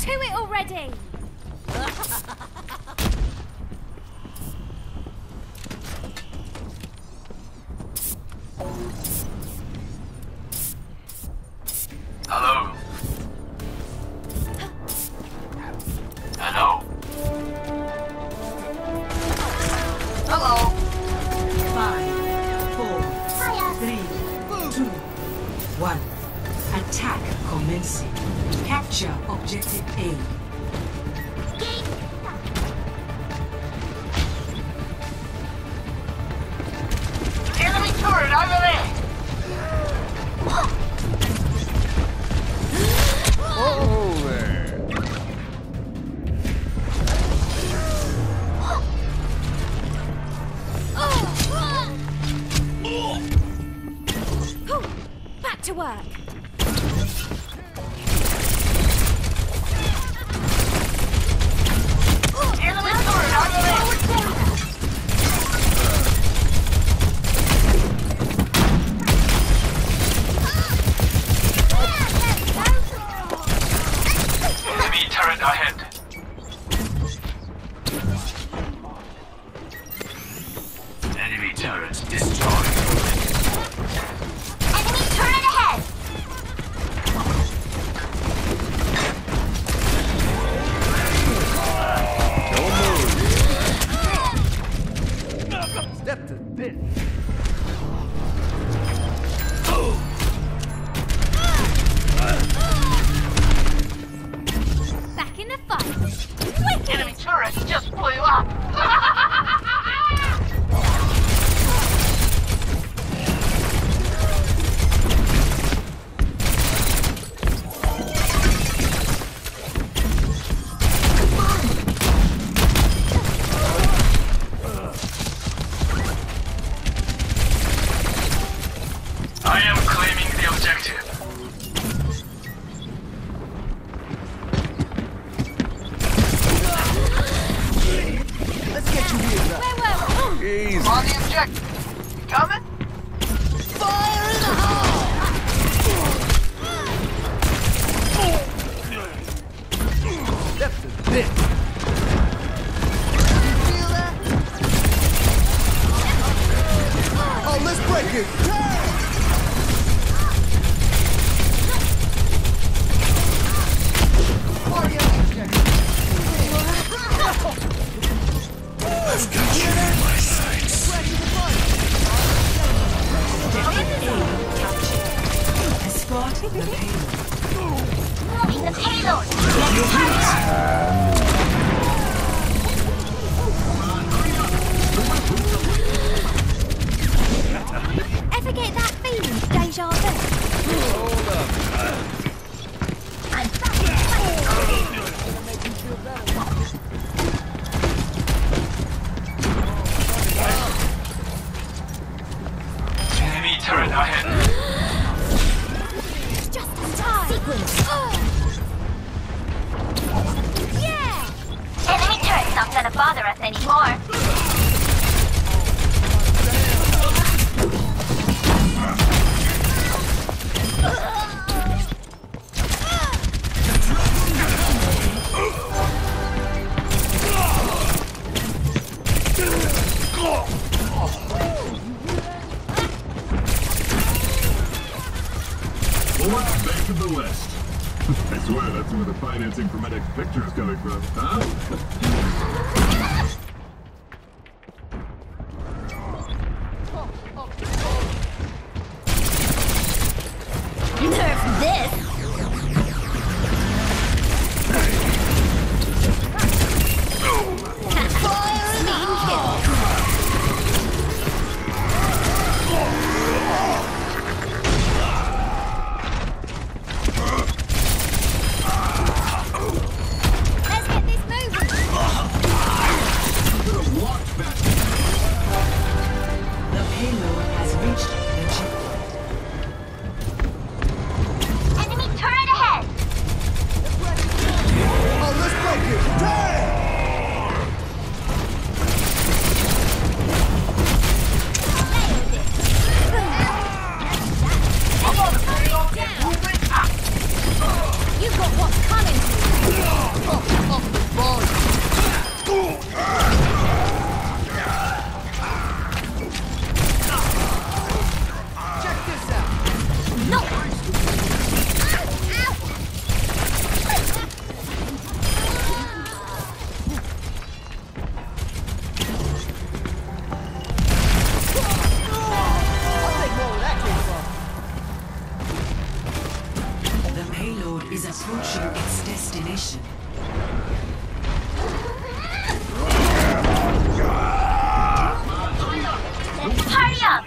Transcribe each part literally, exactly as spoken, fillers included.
To it already! Hello? Hello? Hello? Five, four, three, two, one. Attack commencing. Capture objective A. Enemy turret over there! Oh, there. Back to work! Enemy turret over there! Enemy turret ahead. Enemy turret destroyed. Enemy turret ahead! Step to this. Back in the fight! Wicked! Enemy turret just blew up. I am claiming the objective. Let's get you here now. Where were we? Easy. On the objective. You coming? Fire in the hole! Step to this. Feel that? Oh, let's break it. Party on the objective. I've got you in my sights. Escort the payload. Moving the payload! Ever get that feeling of deja vu? Hold up. I'm back! Make you feel better. Enemy turret ahead. Just in time! Sequence! Yeah! Enemy turret's not gonna bother us anymore. Fourth bank of the list. I swear that's where the financing for my next picture is coming from, huh? Nerf this! Clean kill! Let's get this moving! destination. Let's party up!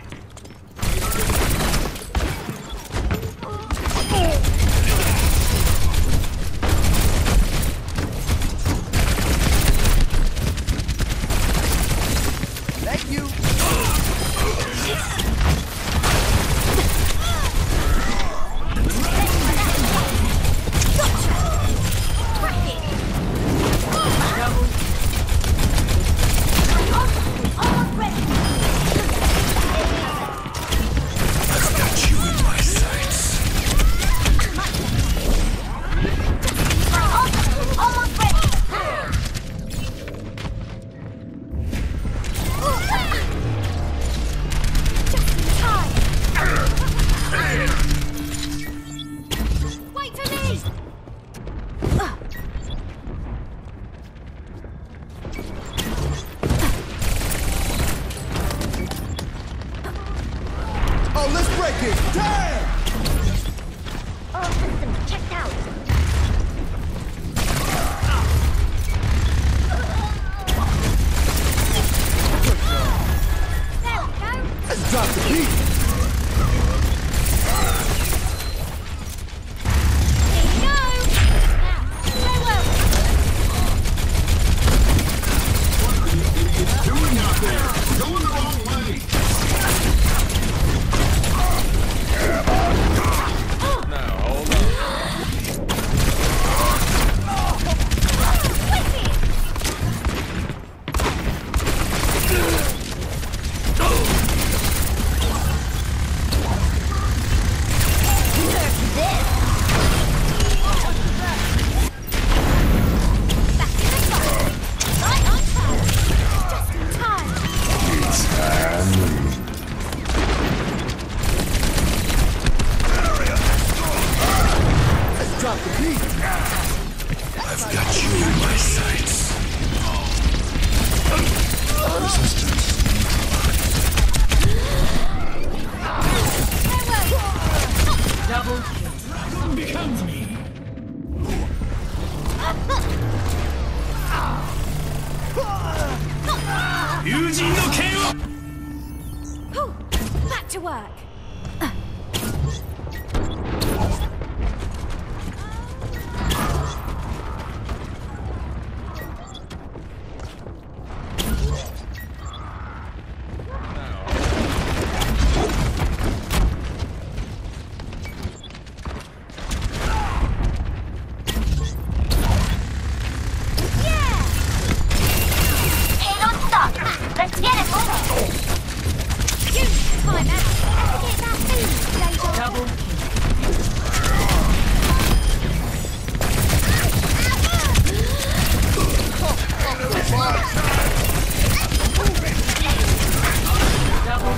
Thank you. I've got you in my sights. Almost ready! Just in time! Wait for me! Oh, let's break it. Damn! All systems checked out. There we go. Let's drop the beat. Here you go. Now, farewell. What are you idiots doing out there? Going the wrong way! Let's drop the beat. I've got you in my sights. Resistance Double kill. becomes me. Back to work. Hey, don't stop. Let's get it moving. Time out. Get that food, Deja. Double kill. Double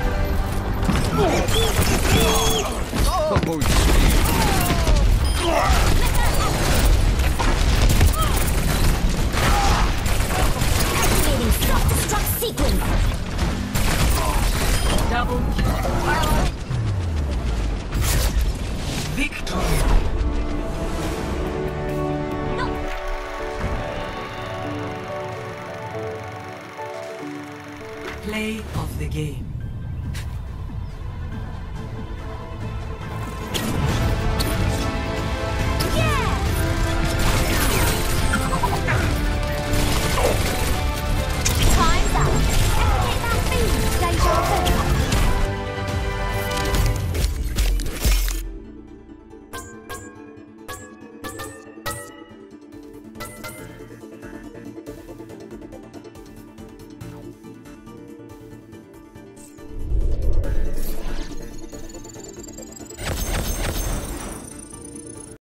Activating self-destruct sequence. double kill. Victory. Play of the game. Time's up. Get that food, Deja vu.